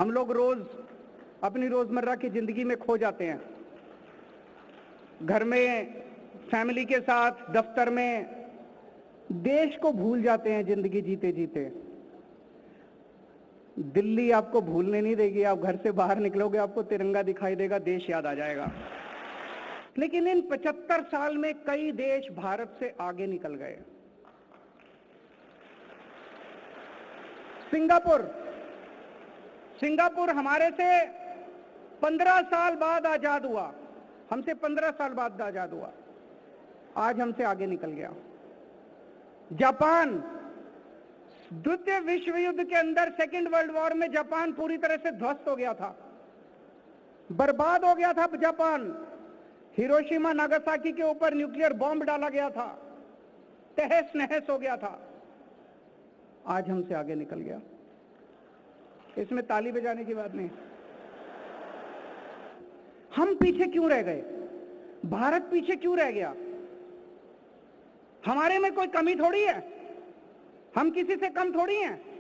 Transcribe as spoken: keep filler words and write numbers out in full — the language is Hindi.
हम लोग रोज अपनी रोजमर्रा की जिंदगी में खो जाते हैं, घर में, फैमिली के साथ, दफ्तर में, देश को भूल जाते हैं जिंदगी जीते जीते। दिल्ली आपको भूलने नहीं देगी, आप घर से बाहर निकलोगे आपको तिरंगा दिखाई देगा, देश याद आ जाएगा। लेकिन इन पचहत्तर साल में कई देश भारत से आगे निकल गए। सिंगापुर सिंगापुर हमारे से पंद्रह साल बाद आजाद हुआ, हमसे पंद्रह साल बाद आजाद हुआ, आज हमसे आगे निकल गया। जापान, द्वितीय विश्व युद्ध के अंदर, सेकेंड वर्ल्ड वॉर में जापान पूरी तरह से ध्वस्त हो गया था, बर्बाद हो गया था जापान। हिरोशिमा नागासाकी के ऊपर न्यूक्लियर बॉम्ब डाला गया था, तहस नहस हो गया था, आज हमसे आगे निकल गया। इसमें ताली बजाने की बात नहीं। हम पीछे क्यों रह गए? भारत पीछे क्यों रह गया? हमारे में कोई कमी थोड़ी है, हम किसी से कम थोड़ी हैं।